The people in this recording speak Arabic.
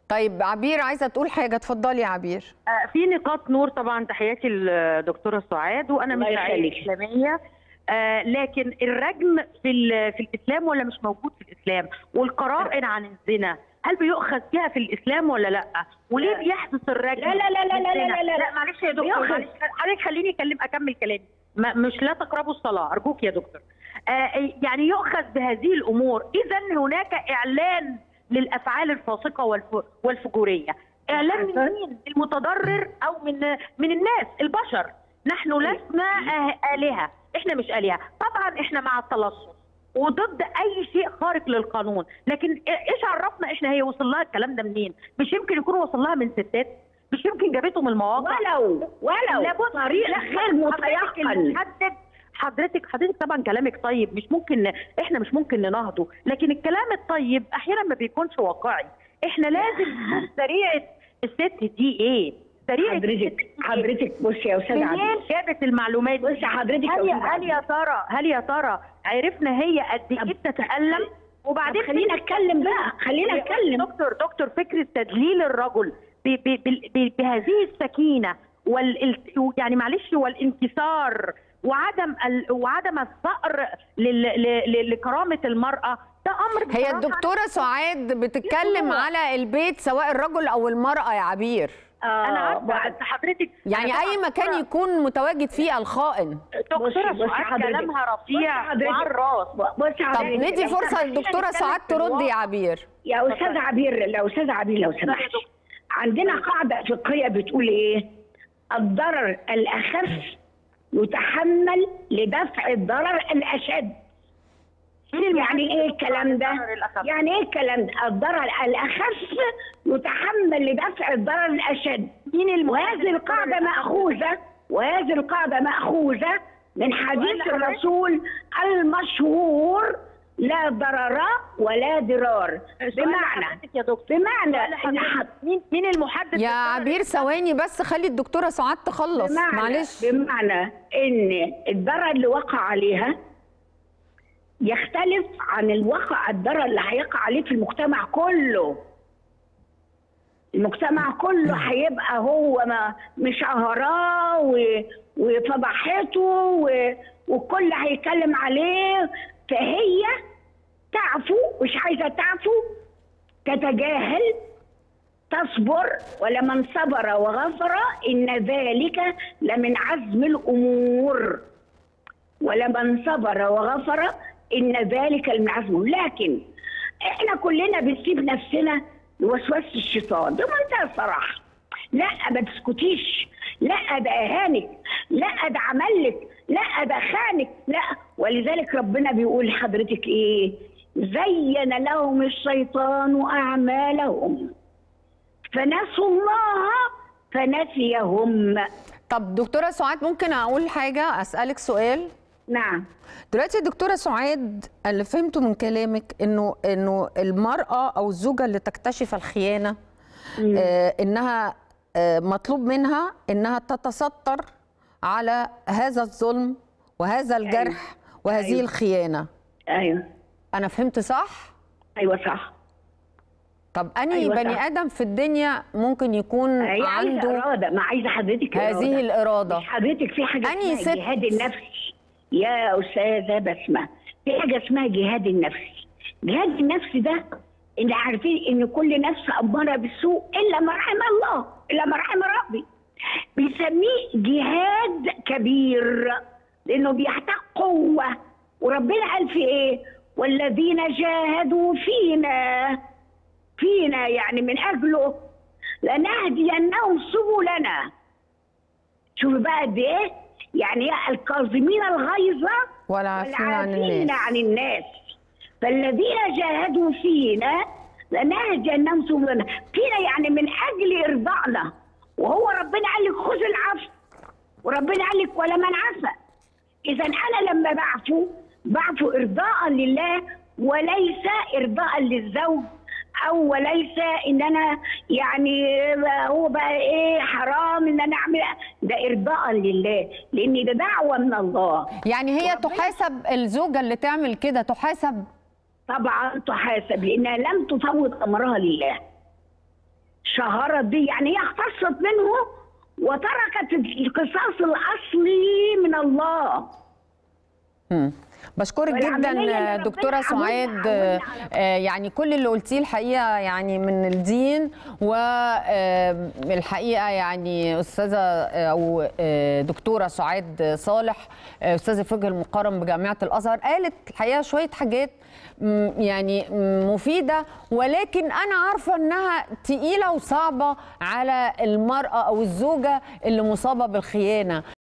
طيب عبير عايزه تقول حاجه، اتفضلي يا عبير. في نقاط نور طبعا. تحياتي للدكتوره سعاد، وانا مش داعيه اسلاميه، لكن الرجم في الاسلام ولا مش موجود في الاسلام؟ والقرائن عن الزنا هل بيؤخذ فيها في الاسلام ولا لا؟ وليه بيحدث الرجم؟ لا لا لا لا لا لا لا, لا. معلش يا دكتور، معلش حضرتك خليني اكمل كلامي. مش لا تقربوا الصلاه ارجوك يا دكتور. يعني يؤخذ بهذه الامور. اذا هناك اعلان للافعال الفاسقه والفجوريه. اعلان من مين؟ المتضرر او من الناس البشر. نحن لسنا آلهة، احنا مش آلهة. طبعا احنا مع التلصص وضد اي شيء خارق للقانون، لكن ايش عرفنا احنا هي وصل لها الكلام ده منين؟ مش يمكن يكون وصل لها من ستات؟ مش يمكن جابته من المواقع؟ ولو طريق غير متيقن. حضرتك طبعا كلامك طيب، احنا مش ممكن نناهضه، لكن الكلام الطيب احيانا ما بيكونش واقعي. احنا لازم نشوف سريعه الست دي ايه؟ حضرتك بصي يا استاذه عبير، منين جابت المعلومات؟ بصي حضرتك هل يا ترى عرفنا هي قد ايه بتتألم؟ وبعدين خلينا نتكلم بقى، خلينا نتكلم. دكتور فكره تدليل الرجل بهذه السكينه يعني معلش والانكسار وعدم الثأر لكرامه المراه، ده امر. هي الدكتوره سعاد بتتكلم على البيت سواء الرجل او المراه يا عبير. انا عارفه حضرتك، يعني اي مكان يكون متواجد فيه الخائن. دكتوره سعاد كلامها رفيع وعلى الراس. طب ندي فرصه للدكتوره سعاد ترد يا عبير. يا استاذه عبير، لو سمحت، عندنا قاعده فقهيه بتقول ايه؟ الضرر الاخف يتحمل لدفع الضرر الاشد. يعني ايه الكلام ده؟ يعني ايه الكلام ده؟ الضرر الاخف يتحمل لدفع الضرر الاشد. وهذه القاعده ماخوذه من حديث الرسول المشهور: لا ضرر ولا ضرار. بمعنى مين المحدد يا عبير؟ ثواني بس، خلي الدكتوره سعاد تخلص. معلش. بمعنى ان الضرر اللي وقع عليها يختلف عن الضرر اللي هيقع عليه في المجتمع كله. المجتمع كله هيبقى هو مش قهراه وفضحته والكل هيتكلم عليه، فهي تعفو، مش عايزه تعفو، تتجاهل، تصبر. ولمن صبر وغفر إن ذلك لمن عزم الأمور. ولمن صبر وغفر إن ذلك لمن عزم. لكن إحنا كلنا بنسيب نفسنا لوسوسة الشيطان بمنتهى الصراحة. لا ما تسكتيش، لا ده أهانك، لا ده عملك، لا ده خانك، لا. ولذلك ربنا بيقول لحضرتك إيه؟ زين لهم الشيطان أعمالهم فنسوا الله فنسيهم. طب دكتوره سعاد، ممكن اقول حاجه، اسالك سؤال؟ نعم. دلوقتي دكتوره سعاد، اللي فهمته من كلامك انه المراه او الزوجه اللي تكتشف الخيانه انها مطلوب منها انها تتستر على هذا الظلم وهذا الجرح وهذه الخيانه. ايوه انا فهمت صح؟ ايوه صح. طب أنهي بني آدم في الدنيا ممكن يكون عنده إرادة؟ ما عايزة حضرتك هذه الإرادة. حضرتك في حاجة اسمها جهاد النفس يا أستاذة بسمة، في حاجة اسمها جهاد النفس. جهاد النفس ده اللي عارفين إن كل نفس أمارة بالسوء إلا ما رحم الله، إلا ما رحم ربي. بيسميه جهاد كبير لأنه بيحتاج قوة. وربنا قال في إيه؟ والذين جاهدوا فينا يعني من أجله لنهدينهم سبلنا. شوفوا بقى قد إيه؟ يعني الكاظمين الغيظ والعافين عن الناس. فالذين جاهدوا فينا لنهدينهم سبلنا. فينا يعني من أجل إرضائنا. وهو ربنا قال لك خذ العفو، وربنا قال لك ولمن عفا. إذا أنا لما بعفو إرضاء لله وليس إرضاء للزوج، أو وليس إن أنا يعني هو بقى إيه حرام إن أنا أعمل، ده إرضاء لله، لأن ده دعوة من الله. يعني هي تحاسب الزوجة اللي تعمل كده، تحاسب؟ طبعا تحاسب، لأنها لم تفوض أمرها لله. شهرت به، يعني هي اختصت منه وتركت القصاص الاصلي من الله. بشكرك جدا دكتوره سعاد. يعني كل اللي قلتيه الحقيقه يعني من الدين، والحقيقه يعني استاذه او دكتوره سعاد صالح استاذه الفقه المقارن بجامعه الازهر قالت الحقيقه شويه حاجات يعني مفيده، ولكن انا عارفه انها تقيله وصعبه على المراه او الزوجه اللي مصابه بالخيانه.